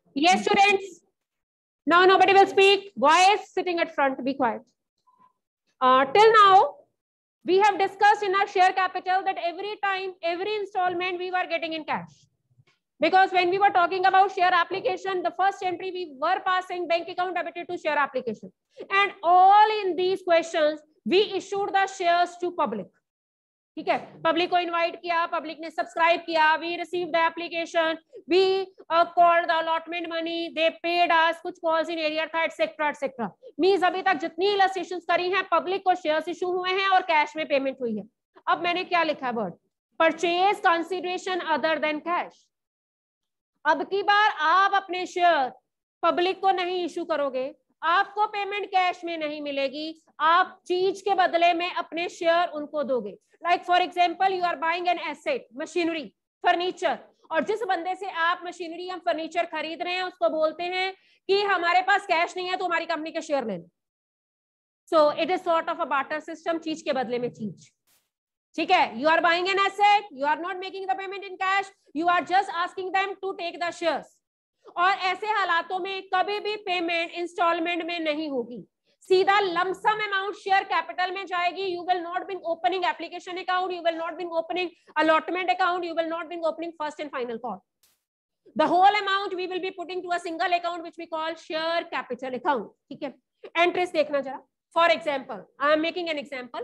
Yes, students. Now nobody will speak. Boys sitting at front, be quiet. Till now, we have discussed in our share capital that every time, every installment we were getting in cash. Because when we were talking about share application, the first entry we were passing bank account debited to share application. And all in these questions, we issued the shares to public. ठीक है, public को invite किया, public ने subscribe किया, we received the application, we called the allotment money, they paid us, कुछ calls in arrear था, etcetera etcetera. Means अभी तक जितनी इलस्ट्रेशंस करी हैं, पब्लिक को शेयर्स इशू हुए हैं और कैश में पेमेंट हुई है. अब मैंने क्या लिखा है word, purchase consideration other than cash. अब की बार आप अपने शेयर पब्लिक को नहीं इशू करोगे, आपको पेमेंट कैश में नहीं मिलेगी, आप चीज के बदले में अपने शेयर उनको दोगे. Like for example, you are buying an asset, machinery, furniture, और जिस बंदे से आप मशीनरी या फर्नीचर खरीद रहे हैं उसको बोलते हैं कि हमारे पास कैश नहीं है तो हमारी कंपनी के शेयर ले लो. So it is sort of a barter system, चीज के बदले में चीज. ठीक है, you are buying an asset, you are not making the payment in cash, you are just asking them to take the shares. और ऐसे हालातों में कभी भी पेमेंट इंस्टॉलमेंट में नहीं होगी, सीधा लमसम अमाउंट शेयर कैपिटल में जाएगी. You will not be opening application account, you will not be opening allotment account, you will not be opening first and final call. The whole amount we will be putting to a single account which we call share capital account. ठीक है, entries देखना जरा. For example, I am making an example.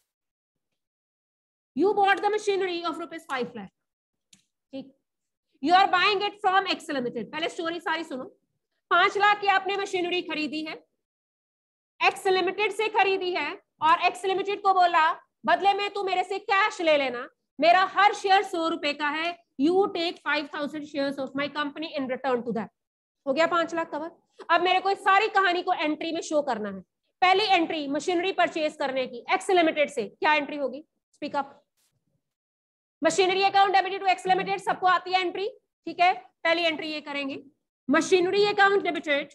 You bought the machinery of ₹5 lakh. ठीक, you are buying it from X Limited. पहले story सारी सुनो. 5 लाख की आपने मशीनरी खरीदी है, X Limited से खरीदी है, और X Limited को बोला बदले में तू मेरे से कैश ले लेना, मेरा हर शेयर 100 रुपए का है, you take 5000 shares of my company in return to that. हो गया 5 लाख कवर. अब मेरे को इस सारी कहानी को एंट्री में शो करना है. पहली एंट्री मशीनरी परचेज करने की X Limited से, क्या एंट्री होगी? Speak up. Machinery account debited to X Limited, सबको आती है एंट्री. ठीक है, पहली एंट्री ये करेंगे, machinery account debited,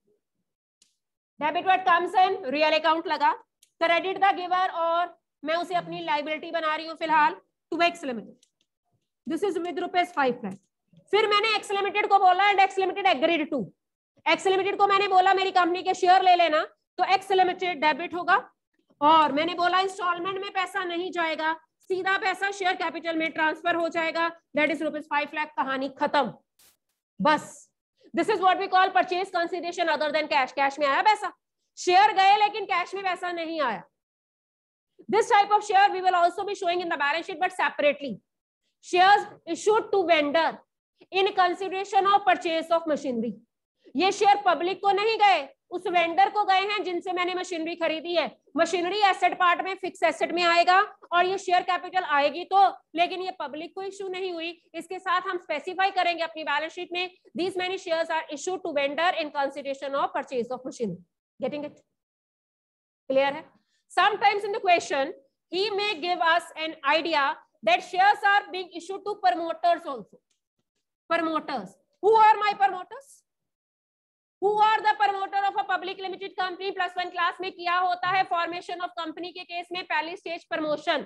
debit what comes in, real account लगा, क्रेडिट द गिवर, और मैं उसे अपनी लायबिलिटी बना रही हूं फिलहाल, to X Limited. This is with ₹5 lakh. फिर मैंने X Limited को बोला and X Limited agreed to. X Limited को मैंने बोला मेरी कंपनी के शेयर ले लेना, तो X Limited डेबिट होगा, और मैंने बोला इंस्टॉलमेंट में पैसा नहीं जाएगा, सीधा पैसा शेयर कैपिटल में ट्रांसफर हो जाएगा, दैट इज ₹5 लाख. कहानी खत्म, बस. This is what we call purchase consideration other than cash. Cash में आया पैसा, शेयर गए लेकिन कैश में पैसा नहीं आया. This type of share we will also be showing in the balance sheet, but separately. Shares issued to vendor in consideration of purchase of machinery. ये शेयर पब्लिक को नहीं गए, उस वेंडर को गए हैं जिनसे मैंने मशीनरी खरीदी है. मशीनरी एसेट पार्ट में, फिक्स एसेट में आएगा, और ये शेयर कैपिटल आएगी तो, लेकिन ये पब्लिक को इशू नहीं हुई. इसके साथ हम स्पेसिफाई करेंगे अपनी बैलेंस शीट में, these many shares are issued to vendor in consideration of purchase of machinery. Getting it? Clear है? Sometimes in the question, he may give us an idea that shares are being issued to promoters also. Promoters. Who are my promoters? Who are the promoter of a public limited company? +1 class में किया होता है formation of company के case में पहली stage promotion.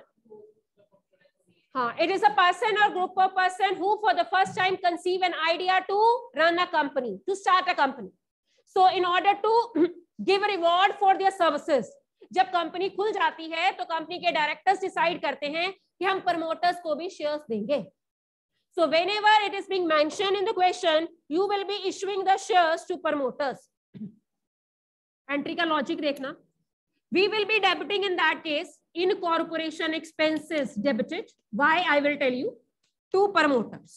हाँ, it is a person or group of person who for the first time conceive an idea to run a company, to start a company. So in order to give a reward for their services, जब company खुल जाती है तो company के directors decide करते हैं कि हम प्रमोटर्स को भी शेयर्स देंगे. So whenever it is being mentioned in the question, you will be issuing the shares to promoters. Entry का लॉजिक देखना. We will be debiting in that case incorporation expenses debited. Why? I will tell you. To promoters.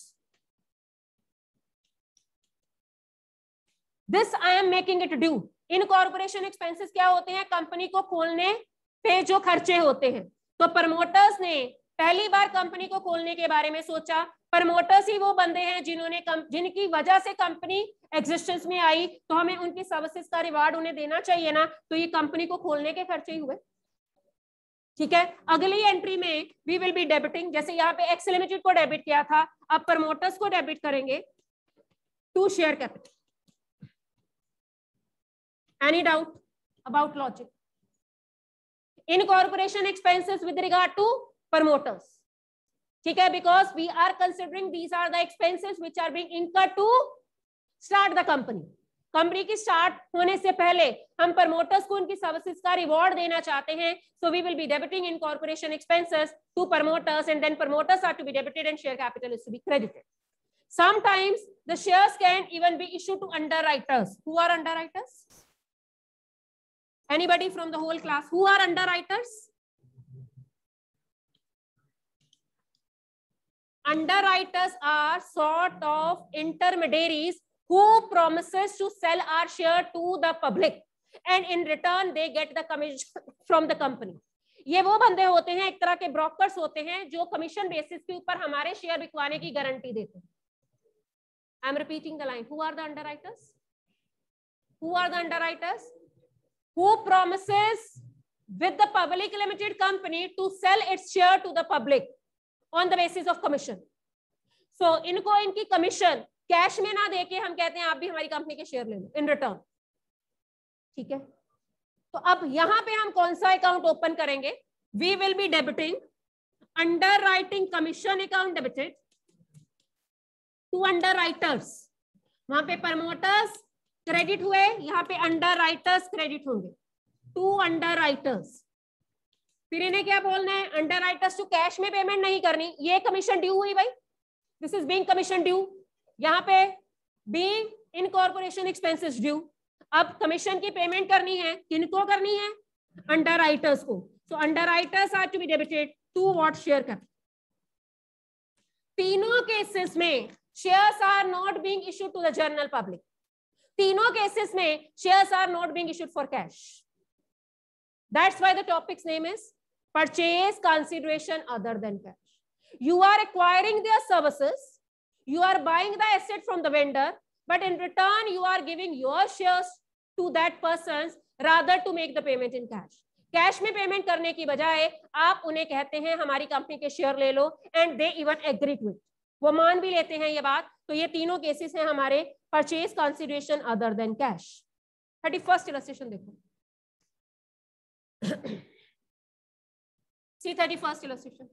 This I am making it due. Incorporation expenses क्या होते हैं? Company को खोलने पे जो खर्चे होते हैं. तो प्रमोटर्स ने पहली बार कंपनी को खोलने के बारे में सोचा. प्रमोटर्स ही वो बंदे हैं जिन्होंने जिनकी वजह से कंपनी एग्जिस्टेंस में आई, तो हमें उनकी सर्विसेज का रिवार्ड उन्हें देना चाहिए ना. तो ये कंपनी को खोलने के खर्चे ही हुए. ठीक है, अगली एंट्री में वी विल बी डेबिटिंग, जैसे यहाँ पे X Limited को डेबिट किया था, अब प्रमोटर्स को डेबिट करेंगे to share capital. Any doubt about logic? Incorporation expenses with regard to promoters. ठीक है, because we are considering these are the expenses which are being incurred to start the company, company की start होने से पहले हम promoters को उनकी services का रिवॉर्ड देना चाहते हैं, so we will be debiting incorporation expenses to promoters and then promoters are to be debited and share capital is to be credited. Sometimes the shares can even be issued to underwriters. Who are underwriters? Anybody from the whole class? Who are underwriters? Underwriters are sort of intermediaries who promises to sell our share to the public and in return they get the commission from the company. ये वो बंदे होते हैं, एक तरह के brokers होते हैं जो कमीशन बेसिस के ऊपर हमारे शेयर बिकवाने की गारंटी देते हैं. I am repeating the line. Who are the underwriters? Who are the underwriters? Who promises with the public limited company to sell its share to the public on the basis of commission. So इनको इनकी commission cash में ना देके हम कहते हैं आप भी हमारी कंपनी के शेयर ले लो इन रिटर्न. ठीक है, तो अब यहां पे हम कौन सा अकाउंट ओपन करेंगे? We will be debiting underwriting commission account debited to underwriters. वहां पे प्रमोटर्स क्रेडिट हुए, यहाँ पे अंडरराइटर्स क्रेडिट होंगे टू अंडरराइटर्स. फिर इन्हें क्या बोलना है? अंडरराइटर्स टू कैश में पेमेंट नहीं करनी, ये कमीशन ड्यू हुई भाई, this is being commission due. यहाँ पे बीइंग इनकॉर्पोरेशन एक्सपेंसेस ड्यू. अब कमीशन की पेमेंट करनी है, किनको करनी है? अंडरराइटर्स को. So underwriters are to be debited to what? Share capital. तीनों केसेस में shares are not being issued to the general public. तीनों केसेस में shares are not being issued for cash. That's why the topic's name is purchase consideration other than cash. You are acquiring their services, you are buying the asset from the vendor, but in return you are giving your shares to that person rather to make the payment in cash. Cash में payment करने की बजाय आप उन्हें कहते हैं हमारी company के शेयर ले लो, and they even agree to it, वो मान भी लेते हैं ये बात. तो ये तीनों केसेस हैं हमारे purchase consideration other than cash. 31st illustration देखो. See 31st illustration.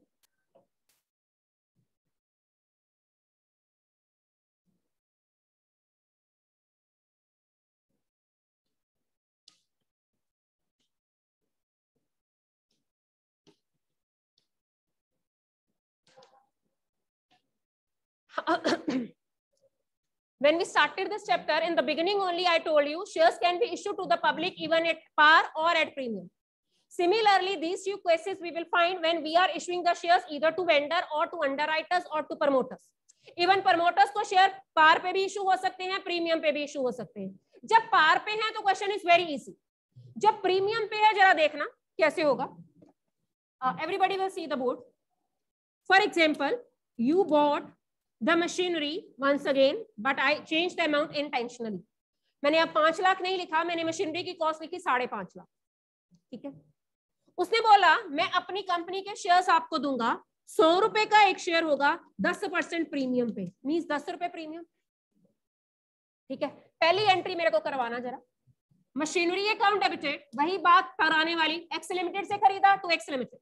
When we started this chapter, in the beginning only I told you shares can be issued to the public even at par or at premium. Similarly, these two cases we will find when we are issuing the shares either to vendor or to underwriters or to promoters. Even promoters को share par पे भी issue हो सकते हैं, premium पे भी issue हो सकते हैं. जब par पे हैं तो क्वेश्चन इज वेरी इजी. जब प्रीमियम पे है जरा देखना कैसे होगा. Everybody will see the board. For example, you bought the machinery once again, but I changed the amount intentionally. मैंने अब 5 लाख नहीं लिखा, मैंने मशीनरी की कॉस्ट लिखी 5.5 लाख. ठीक है, उसने बोला मैं अपनी कंपनी के शेयर्स आपको दूंगा, 100 रुपए का एक शेयर होगा, 10% प्रीमियम पे, मींस 10 रुपए प्रीमियम. ठीक है, पहली एंट्री मेरे को करवाना जरा. मशीनरी अकाउंट डेबिटेड, वही बात कराने वाली. एक्स लिमिटेड से खरीदा टू एक्स लिमिटेड,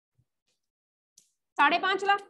5.5 लाख.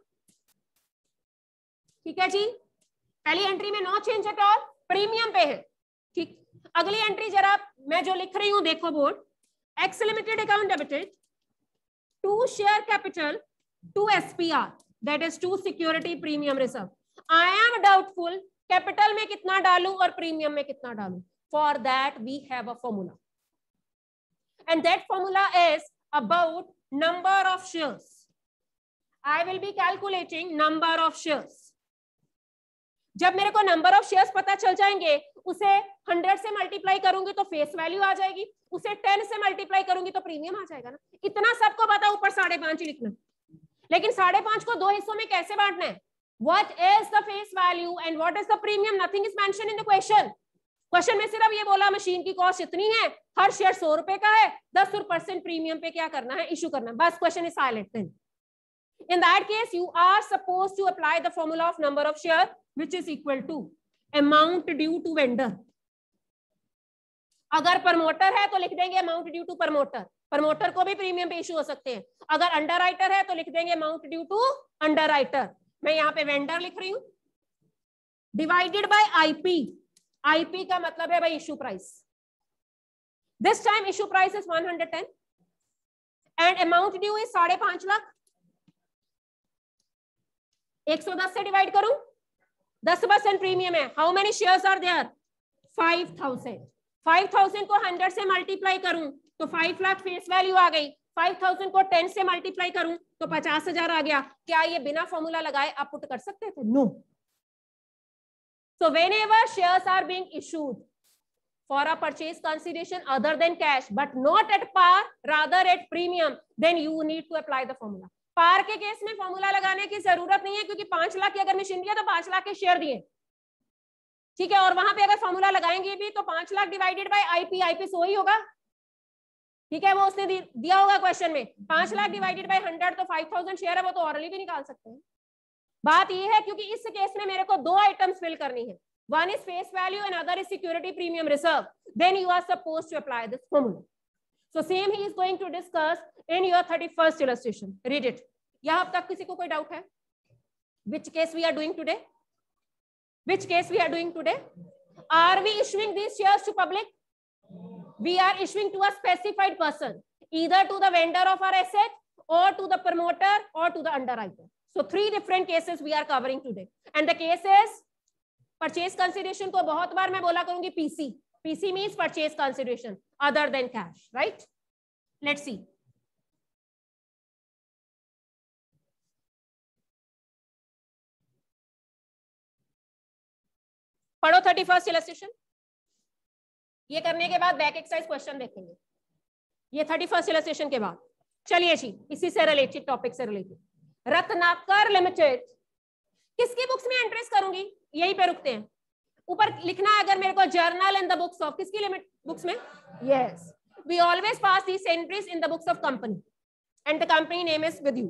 ठीक है जी, पहली एंट्री में no change at all, premium पे है. ठीक, अगली एंट्री जरा मैं जो लिख रही हूं देखो board. X limited account debited to share capital to SPR, that is to security premium reserve. I am doubtful capital में कितना डालूं और प्रीमियम में कितना डालूं. For that we have a formula, and that formula is about number of shares. I will be calculating number of shares. जब मेरे को नंबर ऑफ शेयर्स पता चल जाएंगे, उसे 100 से मल्टीप्लाई करूंगी तो फेस वैल्यू आ जाएगी, उसे 10 से मल्टीप्लाई करूंगी तो प्रीमियम आ जाएगा ना. इतना सबको पता, ऊपर 5.5 ही लिखना. लेकिन 5.5 को 2 हिस्सों में कैसे बांटना है? What is the face value and what is the premium? Nothing is mention in the question. Question में सिर्फ ये बोला मशीन की कॉस्ट इतनी है, हर शेयर 100 रुपए का है, 10% प्रीमियम पे क्या करना है? इशू करना है. बस question is silent. Then in that case you are supposed to apply the formula of number of share which is equal to amount due to vendor. अगर प्रमोटर है तो लिख देंगे amount due to promoter, promoter को भी premium पे issue हो सकते हैं. अगर अंडरराइटर है तो लिख देंगे अमाउंट ड्यू टू अंडरराइटर. मैं यहाँ पे वेंडर लिख रही हूं, डिवाइडेड बाय आईपी. आईपी का मतलब है भाई issue price. This time issue price is 110 and amount due is 5.5 lakh. 110 से डिवाइड करूं, 10% प्रीमियम है. How many shares are there? 5000. 5000 को 100 से मल्टीप्लाई करूं तो 5 लाख फेस वैल्यू आ गई. 5000 को 10 से मल्टीप्लाई करूं तो 50,000 आ गया. क्या ये बिना फॉर्मूला लगाए आप पुट कर सकते थे? No. So whenever shares are being issued for a purchase consideration other than cash but not at par, rather at premium, then you need to apply the formula. Par के case में formula लगाने की जरूरत नहीं है क्योंकि 5 लाख की अगर मशीन दिया तो 5 लाख के शेयर दिए, ठीक है. और वहां पे अगर फॉर्मूला लगाएंगे भी तो 5 lakh divided by IP, IP 100 ही होगा, ठीक है. वो उसने दिया होगा क्वेश्चन में. 5 लाख डिवाइडेड बाय 100 तो 5000 शेयर है, वो तो ऑरली भी निकाल सकते हैं. बात ये है क्योंकि इस केस में मेरे को 2 आइटम्स फिल करनी है. One is face value and other is security premium reserve. Then you are supposed to apply this formula. So same ही is going to discuss in your 31st illustration. Read it. यहां तक किसी को कोई doubt है? Which case we are doing today? Which case we are doing today? Are we issuing these shares to public? We are issuing to a specified person, either to the vendor of our asset or to the promoter or to the underwriter. So 3 different cases we are covering today. And the case is purchase consideration को बहुत बार मैं बोला करूंगी PC. PC means purchase consideration other than cash, right? Let's see. पढ़ो 31st illustration. ये करने के बाद बैक एक्सरसाइज क्वेश्चन देखेंगे. ये 31st illustration के बाद. चलिए जी, इसी से रिलेटेड टॉपिक से रिलेटेड. रत्नाकर लिमिटेड किसकी बुक्स में एंट्रीज करूंगी? यहीं पे रुकते हैं. ऊपर लिखना है अगर मेरे को journal in the books of, किसकी लिमिट बुक्स में? Yes, we always pass these entries in the books of company and the company name is with you.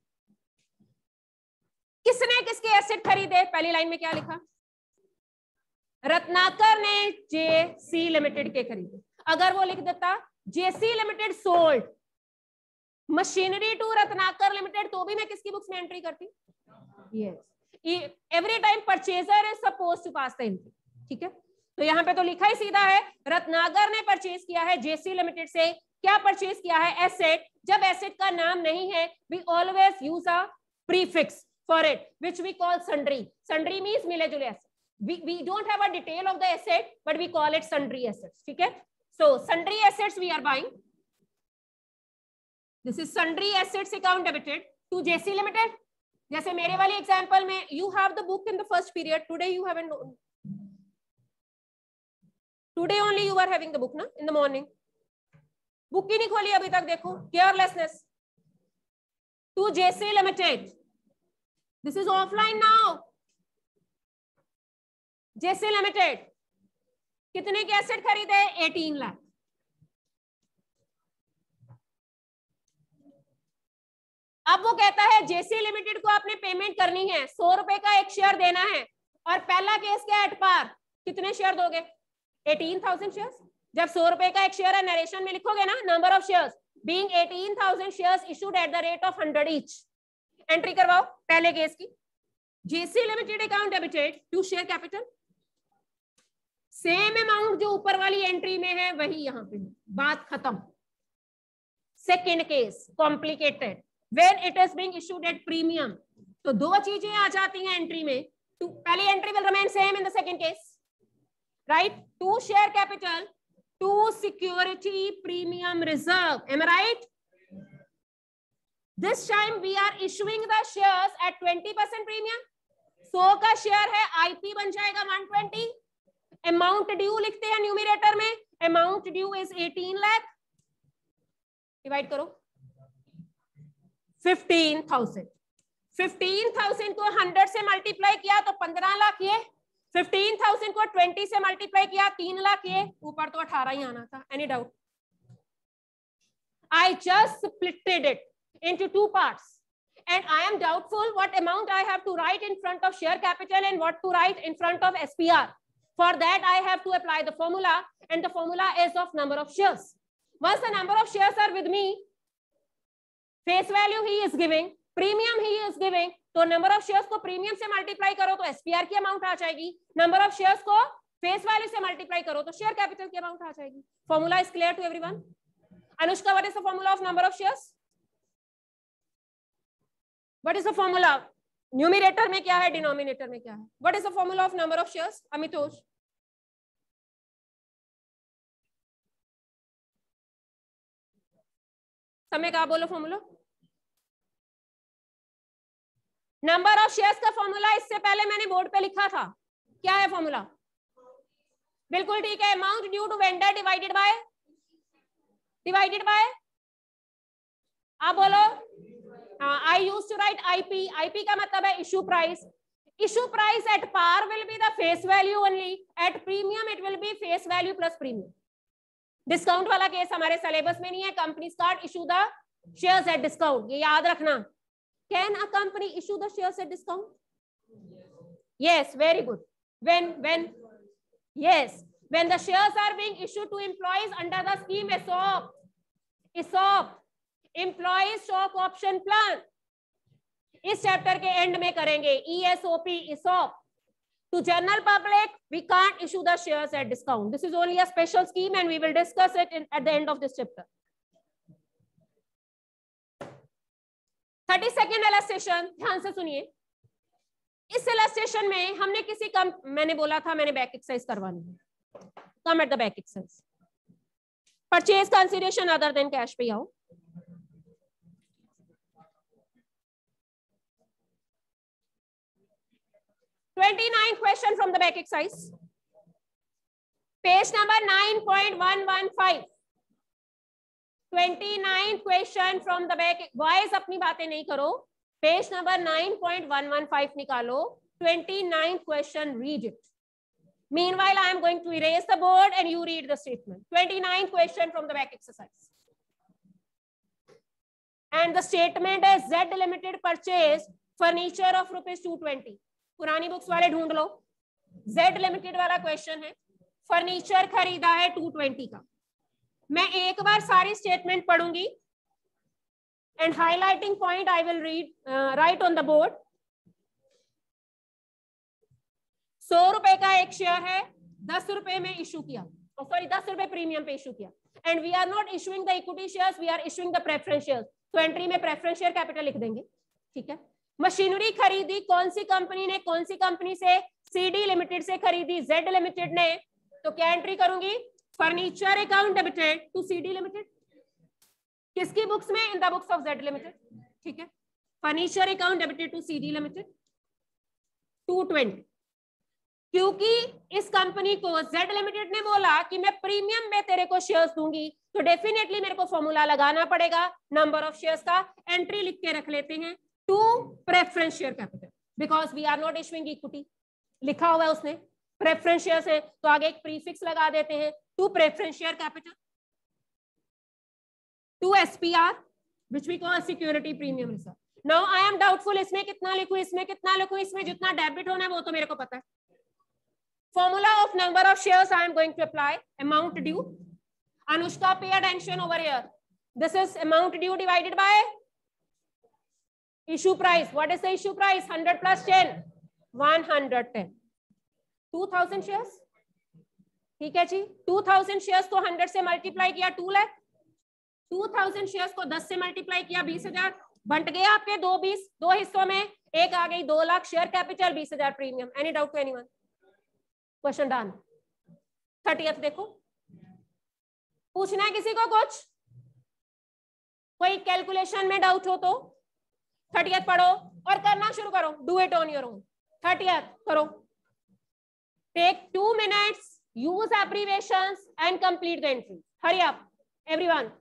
किसने किसके एसेट खरीदे? पहली लाइन में क्या लिखा? रत्नाकर ने जेसी लिमिटेड के खरीदे. अगर वो लिख देता JC limited sold machinery to Ratnakar limited, तो भी मैं किसकी बुक्स में एंट्री करती? Yes, every time purchaser is supposed to pass the entry. ठीक है, तो यहाँ पे तो लिखा ही सीधा है रत्नाकर ने परचेज किया है जेसी लिमिटेड से. क्या परचेज किया है? एसेट. जब एसेट का नाम नहीं है we always use a prefix for it which we call sundry. Sundry means मिले जुले asset. We don't have a detail of the asset but we call it sundry assets. ठीक है, so sundry assets we are buying. This is sundry assets account debited to JC Limited. जैसे मेरे वाली example में you have the book in the first period. Today you haven't. Today only you are having the book ना in the morning. Book ही नहीं खोली अभी तक. देखो carelessness. To JC Limited. This is offline now. JC limited कितने के asset खरीदे? 18 लाख. अब वो कहता है जेसी लिमिटेड को आपने पेमेंट करनी है, 100 रुपए का एक शेयर देना है. और पहला केस क्या? At par. कितने शेयर दोगे? 18,000 शेयर्स. जब 100 रुपए का एक शेयर है, नरेशन में लिखोगे ना number of shares being 18,000 shares issued at the rate of 100 each. Entry करवाओ पहले केस की. JC limited account debited to share capital. Same amount जो ऊपर वाली एंट्री में है वही यहां पे. बात खत्म. Second case complicated when it is being issued at premium. तो 2 चीजें आ जाती हैं एंट्री में. पहली entry will remain same in the second case, right? To share capital to security premium reserve. Am I right? This time we are issuing the shares at 20% premium. 100 का share है, IP बन जाएगा 120. Amount due लिखते हैं numerator में. Amount due is 18 lakh. Divide करो 15,000. 15,000 को 100 से मल्टीप्लाई किया तो 15 लाख. ये 15,000 को 20 से मल्टीप्लाई किया 3 लाख. ये ऊपर तो 18 ही आना था. Any doubt? I just splitted it into 2 parts and I am doubtful what amount I have to write in front of share capital and what to write in front of SPR. For that I have to apply the formula and the formula is of number of shares. Once the number of shares are with me, face value he is giving, premium he is giving, तो number of shares को premium से multiply करो तो SPR की amount आ जाएगी. Number of shares को face value से multiply करो तो शेयर कैपिटल की अमाउंट आ जाएगी. Formula is clear to everyone? Anushka, what is the formula of number of shares? What is the formula? Numerator में क्या है, डिनोमिनेटर में क्या है? What is the formula of number of shares? Amitosh, समय का बोलो फॉर्मूला. नंबर ऑफ शेयर्स का फॉर्मूला इससे पहले मैंने बोर्ड पे लिखा था. क्या है फॉर्मूला? बिल्कुल ठीक है. Amount due to vendor divided by आप बोलो. I use to write IP. IP का मतलब है issue price. Issue price at par will be the face value only. At premium it will be face value plus premium. Discount वाला case हमारे syllabus में नहीं है. Company start issue the shares at discount. ये याद रखना. Can a company issue the shares at discount? Yes, very good. when yes, when the shares are being issued to employees under the scheme ESOP employees stock option plan. इस chapter के end में करेंगे. ESOP ESOP. To general public we can't issue the shares at discount. This is only a special scheme and we will discuss it at the end of this chapter. 32nd illustration, ध्यान से सुनिए. इस illustration में हमने किसी मैंने बोला था मैंने बैक एक्सरसाइज करवानी है. Come at the back exercise. Purchase consideration other than cash पे आओ. Question from the back exercise. Page number 9.115. 29 question from the back. Boys अपनी बातें नहीं करो. Page number 9.115 निकालो. 29 question, read it. Meanwhile, I am going to erase the board and you read the statement. 29 question from the back exercise. And the statement is Z Limited purchased furniture of ₹220. पुरानी books वाले ढूंढ लो. Z Limited वाला question है. Furniture खरीदा है 220 का. मैं एक बार सारी स्टेटमेंट पढ़ूंगी and highlighting point I will write on the board. 100 रुपए का एक शेयर है, 10 रुपए में इशू किया. सॉरी 10 रुपए प्रीमियम पे इशू किया. And we are not issuing the equity shares, we are issuing the preference shares. तो एंट्री में प्रेफरेंस शेयर कैपिटल लिख देंगे. ठीक है. मशीनरी खरीदी कौन सी कंपनी ने, कौन सी कंपनी से? CD लिमिटेड से खरीदी Z लिमिटेड ने. तो क्या एंट्री करूंगी? Furniture account debited to CD limited. किसकी बुक्स में? In the books of Z limited. ठीक है. Furniture account debited to CD limited 220. क्योंकि इस कंपनी को Z लिमिटेड ने बोला कि मैं प्रीमियम में तेरे को शेयर्स दूंगी, तो डेफिनेटली मेरे को फॉर्मूला लगाना पड़ेगा नंबर ऑफ शेयर्स का. एंट्री लिख के रख लेते हैं to preference share capital, because we are not issuing equity. लिखा हुआ है उसने प्रेफरेंस शेयर्स है, तो आगे एक प्रीफिक्स लगा देते हैं to preference share capital to SPR which we call security premium reserve. Now I am doubtful इसमें कितना लिखूं, इसमें कितना लिखूं. इसमें जितना डेबिट होना है वो तो मेरे को पता है. Formula of number of shares I am going to apply. Amount due. Anushka, pay attention over here. This is amount due divided by issue price. What is the issue price? 100 plus 10. 110. 2000 shares. ठीक है जी. 2000 shares को 100 से multiply किया 2 lakh. 2000 shares को 10 से multiply किया 20,000. बंट गया आपके दो हिस्सों में. एक आ गई 2 lakh share capital, 20,000 premium. Any doubt to anyone? Question done. 30th देखो. पूछना है किसी को कुछ? कोई कैलकुलेशन में डाउट हो तो 30th पढ़ो और करना शुरू करो. Do it on your own. 30th करो. Take 2 minutes, use abbreviations and complete the entry. Hurry up, everyone.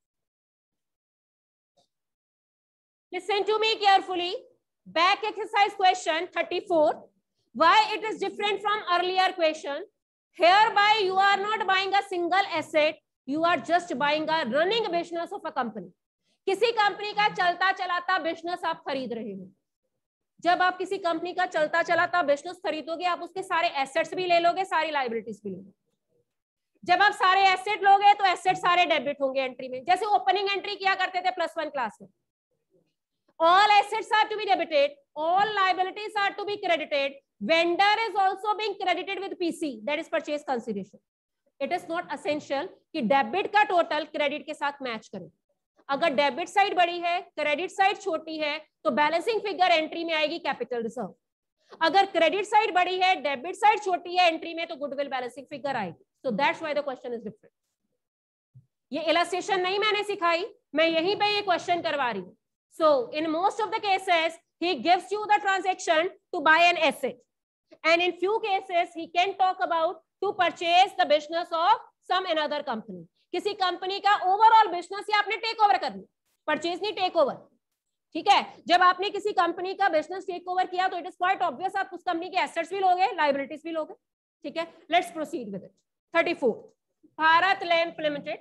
Listen to me carefully. Back exercise question 34. Why it is different from earlier question? Hereby you are not buying a single asset, you are just buying a running business of a company. किसी company का चलता चलाता business आप खरीद रहे हो. जब आप किसी कंपनी का चलता चलाता बिजनेस खरीदोगे, आप उसके सारे एसेट्स भी ले लोगे, सारी लायबिलिटीज भी लोगे. जब आप सारे एसेट लोगे तो एसेट सारे डेबिट होंगे एंट्री में. जैसे ओपनिंग एंट्री किया करते थे +1 क्लास में. All assets are to be debited, all liabilities are to be credited, vendor is also being credited with PC, that is purchase consideration. It is not essential कि debit का total credit के साथ match करे. अगर debit side बड़ी है, credit side छोटी है, तो बैलेंसिंग फिगर एंट्री में आएगी कैपिटल रिजर्व. अगर क्रेडिट साइड बड़ी है, डेबिट साइड छोटी है एंट्री में, तो गुडविल बैलेंसिंग फिगर आएगी. So that's why the question is different. ये इलस्ट्रेशन नहीं मैंने सिखाई, मैं यहीं पे ये क्वेश्चन करवा रही हूँ. So in most of the cases he gives you the transaction to buy an asset, and in few cases he can talk about to purchase the business of some another company. किसी company का overall business या आपने take over करनी, purchase नहीं take over. ठीक है, जब आपने किसी कंपनी का बिजनेस टेक ओवर किया तो इट इज क्वाइट ऑब्वियस आप उस कंपनी के एसेट्स भी लोगे, लायबिलिटीज भी लोगे. ठीक है, let's proceed with it. 34 Bharat lamp limited.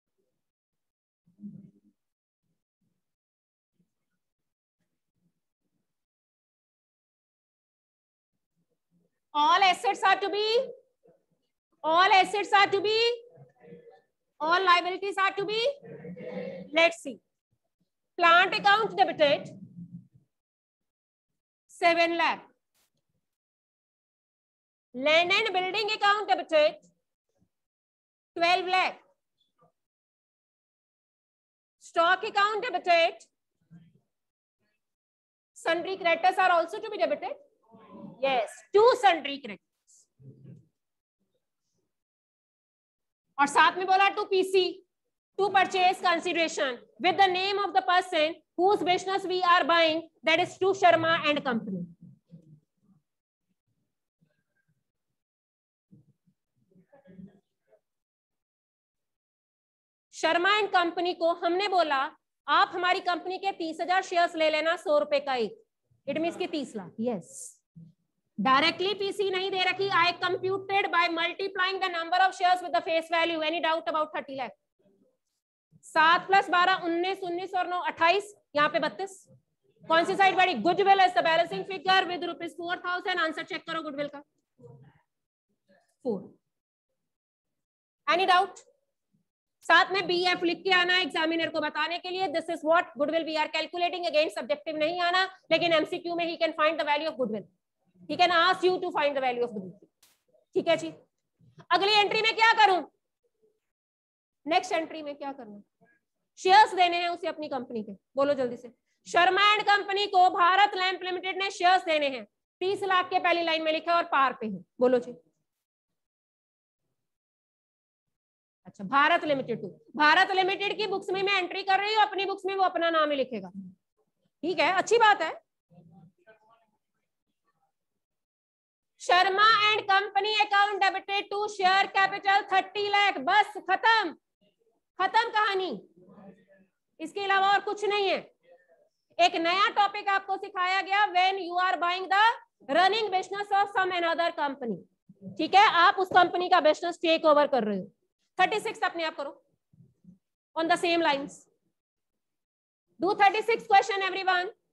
all assets are to be, all liabilities are to be. Let's see. Plant account debited 7 lakh. Land and building account debited 12 lakh. Stock account debited. Sundry creditors are also to be debited. Yes, 2 sundry creditors. और साथ में बोला to PC, to purchase consideration with the name of the person whose business we are buying, that is to Sharma and Company. Sharma and company को हमने बोला आप हमारी company के 30,000 शेयर्स ले लेना 100 रुपए का एक. इट मीन्स की 30 लाख. यस, डायरेक्टली पीसी नहीं दे रखी. I computed by multiplying the number of shares with the face value. Any doubt about 30 lakh? 7 + 12 19, 19 और 9 28, यहाँ पे 32. कौन सी साइड बड़ी? Goodwill is the balancing figure with ₹4,000. Answer check करो गुडविल का 4. Any doubt? साथ में BF लिख के आना एग्जामिनर को बताने के लिए this is what goodwill we are calculating. Again subjective नहीं आना, लेकिन MCQ में ही can find the value of goodwill. He can ask you to find the value of goodwill. ठीक है जी. अगली एंट्री में क्या करूं? नेक्स्ट एंट्री में क्या करना? शेयर्स देने हैं उसे अपनी कंपनी के. बोलो जल्दी से. शर्मा एंड कंपनी को भारत लैंप लिमिटेड ने शेयर्स देने हैं. 30 लाख के पहली लाइन में लिखा और पार पे है. बोलो जी. अच्छा, Bharat limited to. Bharat limited की बुक्स में मैं एंट्री कर रही हूँ, अपनी बुक्स में वो अपना नाम ही लिखेगा. ठीक है, अच्छी बात है. Sharma and company account debited to share capital 30 lakh. बस खत्म, खत्म कहानी. इसके अलावा और कुछ नहीं है. एक नया टॉपिक आपको सिखाया गया, when you are buying the running business of some another company. ठीक है, आप उस कंपनी का बिजनेस टेक ओवर कर रहे हो. 36 अपने आप करो on the same lines. Do 36 question everyone.